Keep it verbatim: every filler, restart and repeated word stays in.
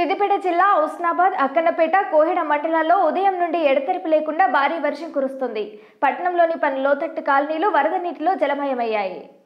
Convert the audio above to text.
సిద్దిపేట జిల్లా హుస్నాబాద్, అక్కన్నపేట, కోహెడ మండలాల్లో ఉదయం నుండి ఎడతెరిపి లేకుండా భారీ వర్షం కురుస్తుంది. పట్టణంలోని పలు లోతట్టు కాలనీలు వరద నీటిలో జలమయమయ్యాయి.